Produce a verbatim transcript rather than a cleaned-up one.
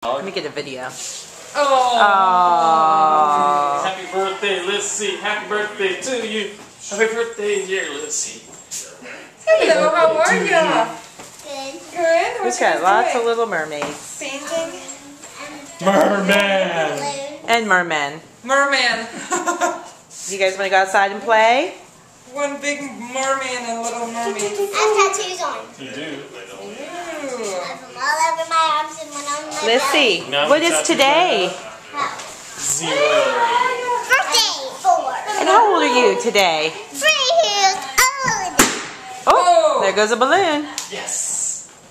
Let me get a video. Oh. Oh. Happy birthday, Lissy. Happy birthday to you. Happy birthday, dear Lissy. Hello, how are you? Good. Good. We've got lots of little mermaids. Painting. Merman. And mermen. Merman. You guys want to go outside and play? One big merman and little mermaid. I have tattoos on. You do. Ooh. I have them all over my arms and one on my Lissy, Now what you is got today? belly. Zero. Birthday. Four. And how old are you today? Three years old. Oh, there goes a balloon. Yes.